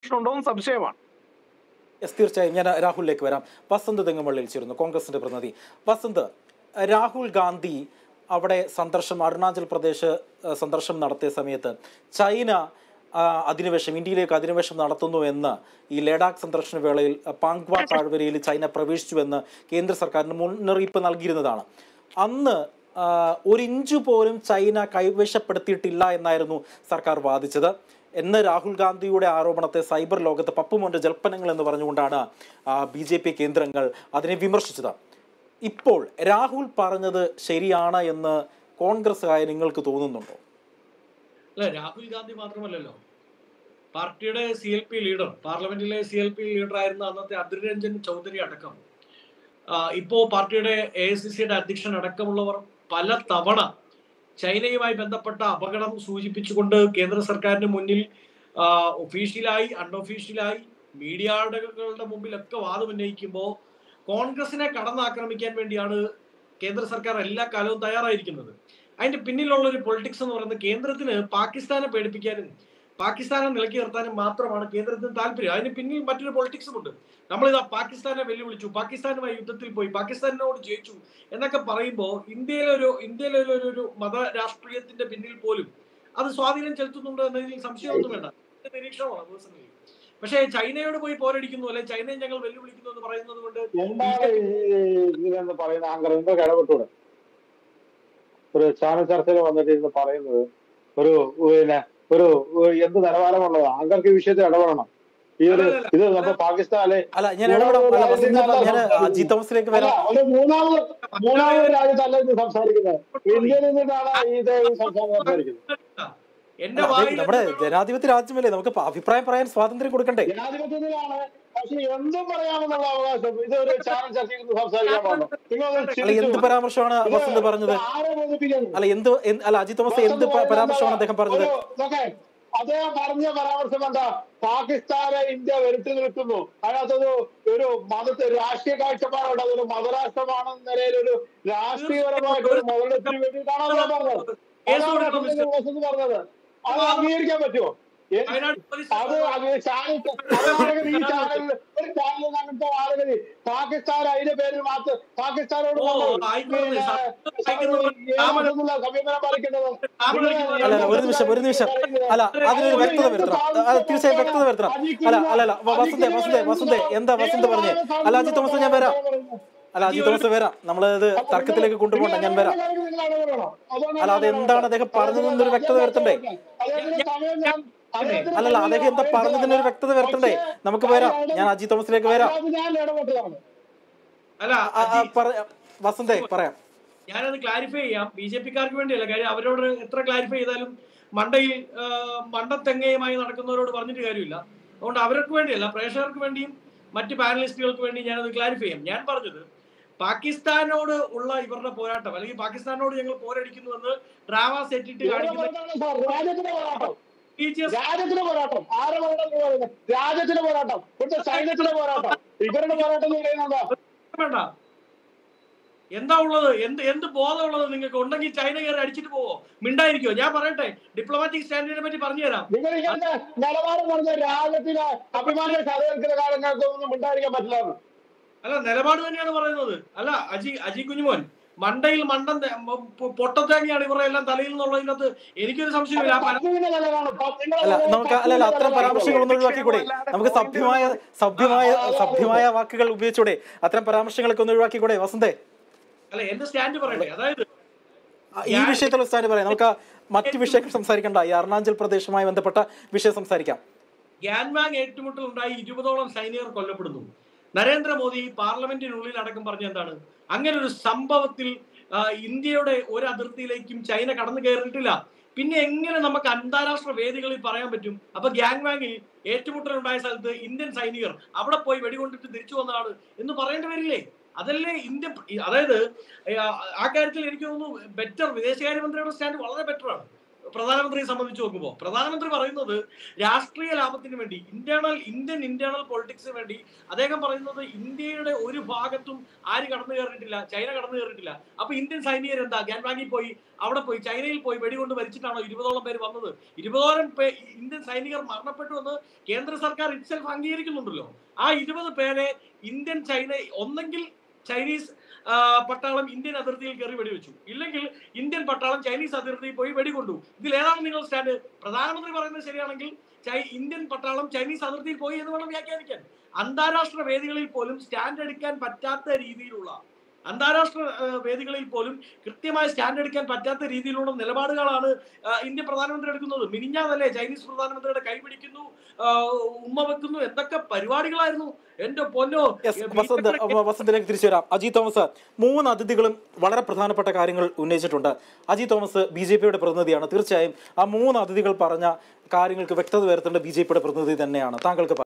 Connection ഉണ്ടോ എന്ന് സംശയമാണ്. യെസ്, തീർച്ചയായും. ഞാൻ രാഹുലിലേക്ക് വരാം. വസന്ത് തെങ്ങുമള്ളിയിൽ ചേരുന്നു, കോൺഗ്രസിന്റെ പ്രതിനിധി. വസന്ത്, രാഹുൽ ഗാന്ധി അവിടെ അരുണാചൽ പ്രദേശ് സന്ദർശനം നടത്തിയ സമയത്ത് ചൈന ഇന്ത്യയിലേക്ക് അധിനിവേശം നടത്തുന്നു എന്ന് ഈ ലഡാക്ക് സന്ദർശന വേളയിൽ പാങ്ക്വ താഴ്വരയിൽ ചൈന പ്രവേശിച്ചുവെന്ന് കേന്ദ്ര സർക്കാരിന് മുന്നറിയിപ്പ് നൽകിയിരുന്നതാണ്. അന്ന് ഒരിഞ്ചു പോലും ചൈന കൈവശപ്പെടുത്തിയിട്ടില്ല എന്നായിരുന്നു സർക്കാർ വാദിച്ചത്. എന്ന് രാഹുൽ ഗാന്ധിയുടെ ആരോപണത്തെ സൈബർ ലോകത്ത് പപ്പുമോന്റെ ജൽപ്പനങ്ങൾ എന്ന് പറഞ്ഞുകൊണ്ടാണ് BJP കേന്ദ്രങ്ങൾ അതിനെ വിമർശിച്ചത്. ഇപ്പോൾ രാഹുൽ പറഞ്ഞത് ശരിയാണ് എന്ന് കോൺഗ്രസ്സുകാരെ നിങ്ങൾക്ക് തോന്നുന്നുണ്ടോ? അല്ല, രാഹുൽ ഗാന്ധി മാത്രമല്ലല്ലോ, പാർട്ടിയുടെ CLP ലീഡർ, പാർലമെന്റിലെ CLP ലീഡർ ആയിരുന്ന അന്നത്തെ അധിർ രഞ്ജൻ ചൗധരി അടക്കം, ഇപ്പോ പാർട്ടിയുടെ AICCയുടെ അധ്യക്ഷൻ അടക്കമുള്ളവർ പല തവണ ചൈനയുമായി ബന്ധപ്പെട്ട അപകടം സൂചിപ്പിച്ചുകൊണ്ട് കേന്ദ്ര സർക്കാരിന് മുന്നിൽ ഒഫീഷ്യലായി അൺഒഫീഷ്യലായി മീഡിയകളുടെ മുമ്പിലൊക്കെ വാദം ഉന്നയിക്കുമ്പോൾ കോൺഗ്രസിനെ കടന്നാക്രമിക്കാൻ വേണ്ടിയാണ് കേന്ദ്ര സർക്കാർ എല്ലാ കാലവും തയ്യാറായിരിക്കുന്നത്. അതിന്റെ പിന്നിലുള്ള ഒരു പൊളിറ്റിക്സ് എന്ന് പറയുന്നത് കേന്ദ്രത്തിന് പാകിസ്ഥാനെ പേടിപ്പിക്കാനും പാകിസ്ഥാനെ നിലക്കി നിർത്താനും മാത്രമാണ് കേന്ദ്രത്തിന് താല്പര്യം. അതിന് പിന്നിൽ മറ്റൊരു പൊളിറ്റിക്സും ഉണ്ട്. നമ്മളിതാ പാകിസ്ഥാനെ വെല്ലുവിളിച്ചു, പാകിസ്ഥാനുമായി യുദ്ധത്തിൽ പോയി, പാകിസ്ഥാനോട് ജയിച്ചു എന്നൊക്കെ പറയുമ്പോൾ ഇന്ത്യയിലെ ഒരു മത രാഷ്ട്രീയത്തിന്റെ പിന്നിൽ പോലും അത് സ്വാധീനം ചെലുത്തുന്നുണ്ടോ എന്നതിൽ സംശയമൊന്നും വേണ്ട, നിരീക്ഷണമാണ് പേഴ്സണലി. പക്ഷേ ചൈനയോട് പോയി പോരടിക്കുന്നു, അല്ലെ ചൈനയെ ഞങ്ങൾ വെല്ലുവിളിക്കുന്നു എന്ന് പറയുന്നത് കൊണ്ട് ഒരു ചാനൽ ചർച്ചയിൽ വന്നിട്ട് ഇരുന്ന് പറയുന്നത് ഒരു എന്ത് നിലവാരമുള്ളത് ആങ്കർക്ക് വിഷയത്തിൽ ഇടപെടണം. ഇത് നമ്മുടെ പാകിസ്ഥാനിലെ മൂന്നാമത് രാജ്യത്തല്ല ഇത് സംസാരിക്കുന്നത്, ഇന്ത്യയിൽ നിന്നിട്ടാണ് ഇത് സംസാരിക്കുന്നത്. നമ്മുടെ ജനാധിപത്യ രാജ്യമല്ലേ, നമുക്ക് അഭിപ്രായം പറയാൻ സ്വാതന്ത്ര്യം കൊടുക്കണ്ടേ? ജനാധിപത്യത്തിലാണ്, പക്ഷെ എന്തും പറയാമെന്നുള്ള അവകാശം ഇത് ഒരു ചാനൽ ചർച്ചയിൽ സംസാരിക്കാൻ പാടില്ല. എന്ത് പരാമർശമാണ് വസന്ത് പറഞ്ഞത്? അജിത് തോമസ് എന്ത് പരാമർശമാണ് അദ്ദേഹം പറഞ്ഞത്? അദ്ദേഹം പറഞ്ഞ പരാമർശം എന്താ? പാകിസ്ഥാനെ ഇന്ത്യ വരുത്തി നിൽക്കുന്നു, അതിനകത്തൊരു രാഷ്ട്രീയ കാഴ്ചപ്പാടുണ്ട്, അതൊരു മതരാഷ്ട്രമാണെന്ന നിലയിൽ ഒരു രാഷ്ട്രീയപരമായിട്ട് ഒരു മുതലെടുപ്പിന് വേണ്ടിയിട്ടാണ് അദ്ദേഹം പറഞ്ഞത്. പറഞ്ഞത് അത് അംഗീകരിക്കാൻ പറ്റുമോ? അത് ഈ ചാനലിൽ ഒരു ചാനലിൽ അങ്ങനത്തെ ആളുകൾ പാകിസ്ഥാൻ അതിന്റെ പേരിൽ മാത്രം പാകിസ്ഥാനോട് സമീപനം പാലിക്കേണ്ടത്. ഒരു നിമിഷം അല്ല, അതിനൊരു വ്യക്തത വരുത്തണം, തീർച്ചയായും വ്യക്തത വരുത്തണം. അല്ല വസന്തേ എന്താ വസന്ത് പറഞ്ഞേ? അല്ല അജിത് തോമസ് ഞാൻ വരാം, അജിത് തോമസ് വരാം, നമ്മളത് തർക്കത്തിലേക്ക് കൊണ്ടുപോകണ്ട, ഞാൻ വരാം. അല്ല, അതെന്താണ് അദ്ദേഹം പറഞ്ഞതെന്നൊരു വ്യക്തത വരുത്തണ്ടേ? അല്ലല്ല, അദ്ദേഹം എന്താ പറഞ്ഞതിനൊരു വ്യക്തത വരുത്തണ്ടേ? നമുക്ക് വരാം, ഞാൻ അജിത് തോമസിലേക്ക് വരാം. വസന്തേ പറയാം, ഞാനത് ക്ലാരിഫൈ ചെയ്യാം. BJP-ക്കാർക്ക് വേണ്ടിയല്ല കാര്യം, അവരോട് എത്ര ക്ലാരിഫൈ ചെയ്താലും മണ്ടത്തെങ്ങയുമായി നടക്കുന്നവരോട് പറഞ്ഞിട്ട് കാര്യമില്ല. അതുകൊണ്ട് അവർക്ക് വേണ്ടിയല്ല, പ്രേക്ഷകർക്ക് വേണ്ടിയും മറ്റ് പാനലിസ്റ്റുകൾക്ക് വേണ്ടി ഞാനത് ക്ലാരിഫൈ ചെയ്യാം. ഞാൻ പറഞ്ഞത് പാകിസ്ഥാനോട് ഉള്ള ഇവരുടെ പോരാട്ടം, അല്ലെങ്കിൽ പാകിസ്ഥാനോട് ഞങ്ങൾ പോരടിക്കുന്നുവെന്ന് ഡ്രാമ സെറ്റിട്ട് കാണിക്കുന്ന രാജ്യത്തിന്റെ പോരാട്ടം, രാജ്യത്തിന്റെ പോരാട്ടം, സൈന്യത്തിന്റെ പോരാട്ടം, ഇവരുടെ പോരാട്ടം വേണ്ട. എന്താ ഉള്ളത്? എന്ത് ബോധമുള്ളത് നിങ്ങൾക്ക് ഉണ്ടെങ്കിൽ ചൈന കയറി അടിച്ചിട്ട് പോവോ? മിണ്ടായിരിക്കോ? ഞാൻ പറയട്ടെ, ഡിപ്ലോമാറ്റിക് സ്റ്റാൻഡേർഡിനെ പറ്റി പറഞ്ഞു തരാം. നിങ്ങൾ ഇങ്ങനെ നിലവാരം പറഞ്ഞ രാജ്യത്തിന് അഭിമാനം കഥകൾക്കുന്ന കാലങ്ങൾക്കൊന്നും മിണ്ടായിരിക്കാൻ പറ്റില്ല. അല്ല, നിലപാട് തന്നെയാണ് പറയുന്നത്. അല്ല അജി കുഞ്ഞുമോൻ, മണ്ടയിൽ മണ്ടൻ പൊട്ടത്തേങ്ങയാണ് ഇവരുടെ എല്ലാം തലയിൽ നിന്നുള്ളതിനകത്ത് എനിക്കൊരു സംശയമില്ല. അത്തരം പരാമർശങ്ങൾ ഒന്നും ഒഴിവാക്കിക്കൂടെ? നമുക്ക് സഭ്യമായ വാക്കുകൾ ഉപയോഗിച്ചൂടെ? അത്തരം പരാമർശങ്ങളൊക്കെ ഒന്ന് ഒഴിവാക്കിക്കൂടെ വസന്തേ? അല്ല, എന്റെ സ്റ്റാൻഡ് പറയട്ടെ. അതായത് ഈ വിഷയത്തിലുള്ള സ്റ്റാൻഡ് പറയാം, നമുക്ക് മറ്റു വിഷയങ്ങൾ സംസാരിക്കണ്ട, ഈ അരുണാചൽ പ്രദേശുമായി ബന്ധപ്പെട്ട വിഷയം സംസാരിക്കാം. ഗ്യാൻവാങ് ഏറ്റുമുട്ടൽ ഉണ്ടായി 20ഓളം സൈനികർ കൊല്ലപ്പെടുന്നു. നരേന്ദ്രമോദി പാർലമെന്റിനുള്ളിൽ അടക്കം പറഞ്ഞ എന്താണ്? അങ്ങനെ ഒരു സംഭവത്തിൽ ഇന്ത്യയുടെ ഒരു അതിർത്തിയിലേക്കും ചൈന കടന്നു കയറിയിട്ടില്ല. പിന്നെ എങ്ങനെ നമുക്ക് അന്താരാഷ്ട്ര വേദികളിൽ പറയാൻ പറ്റും? അപ്പൊ ഗ്യാൻവാങ്ങിൽ ഏറ്റുമുട്ടൽ ഉണ്ടായ സ്ഥലത്ത് ഇന്ത്യൻ സൈനികർ അവിടെ പോയി വെടികൊണ്ടിട്ട് തിരിച്ചു വന്നതാണ് എന്ന് പറയേണ്ടി വരില്ലേ? അതല്ലേ ഇന്ത്യ? അതായത് ആ കാര്യത്തിൽ എനിക്ക് തോന്നുന്നു വിദേശകാര്യമന്ത്രിയുടെ സ്റ്റാൻഡ് വളരെ ബെറ്ററാണ്. പ്രധാനമന്ത്രിയെ സംബന്ധിച്ച് നോക്കുമ്പോൾ പ്രധാനമന്ത്രി പറയുന്നത് രാഷ്ട്രീയ ലാഭത്തിന് വേണ്ടി ഇന്ത്യൻ പൊളിറ്റിക്സിന് വേണ്ടി അദ്ദേഹം പറയുന്നത് ഇന്ത്യയുടെ ഒരു ഭാഗത്തും ആര് കടന്നു കയറിയിട്ടില്ല, ചൈന കടന്നു കയറിയിട്ടില്ല. അപ്പൊ ഇന്ത്യൻ സൈനികർ എന്താ ഗ്യാൻവാങ്ങിൽ പോയി, അവിടെ പോയി ചൈനയിൽ പോയി വെടികൊണ്ട് മരിച്ചിട്ടാണോ 20ഓളം പേര് വന്നത്? 20ഓളം ഇന്ത്യൻ സൈനികർ മരണപ്പെട്ടു എന്ന് കേന്ദ്ര സർക്കാർ ഇറ്റ്സെൽഫ് അംഗീകരിക്കുന്നുണ്ടല്ലോ. ആ 20 പേരെ ഒന്നെങ്കിൽ ചൈനീസ് പട്ടാളം ഇന്ത്യൻ അതിർത്തിയിൽ കയറി വെടിവെച്ചു, ഇല്ലെങ്കിൽ ഇന്ത്യൻ പട്ടാളം ചൈനീസ് അതിർത്തിയിൽ പോയി വെടികൊണ്ടു. ഇതിൽ ഏതാണ് നിങ്ങൾ സ്റ്റാൻഡ്? പ്രധാനമന്ത്രി പറയുന്നത് ശരിയാണെങ്കിൽ ഇന്ത്യൻ പട്ടാളം ചൈനീസ് അതിർത്തിയിൽ പോയി എന്ന് വേണം വ്യാഖ്യാനിക്കാൻ. അന്താരാഷ്ട്ര വേദികളിൽ പോലും സ്റ്റാൻഡ് എടുക്കാൻ പറ്റാത്ത രീതിയിലുള്ള കൃത്യമായ സ്റ്റാൻഡ് എടുക്കാൻ പറ്റാത്ത രീതിയിലുള്ള നിലപാടുകളാണ് ഇന്ത്യൻ പ്രധാനമന്ത്രി എടുക്കുന്നത്. മിനിഞ്ഞാന്നല്ലേ ചൈനീസ് പ്രധാനമന്ത്രിയുടെ കൈ പിടിക്കുന്നു, ഉമ്മ വെക്കുന്നു, എന്തൊക്കെ പരിപാടികളായിരുന്നു എന്റെ പൊന്നോ. വസന്തിലേക്ക് തിരിച്ചു വരാം. അജി തോമസ്, 3 അതിഥികളും വളരെ പ്രധാനപ്പെട്ട കാര്യങ്ങൾ ഉന്നയിച്ചിട്ടുണ്ട്. അജി തോമസ് BJPയുടെ പ്രതിനിധിയാണ്. തീർച്ചയായും ആ 3 അതിഥികൾ പറഞ്ഞ കാര്യങ്ങൾക്ക് വ്യക്തത വരുത്തേണ്ട BJPയുടെ പ്രതിനിധി തന്നെയാണ്. താങ്കൾക്ക്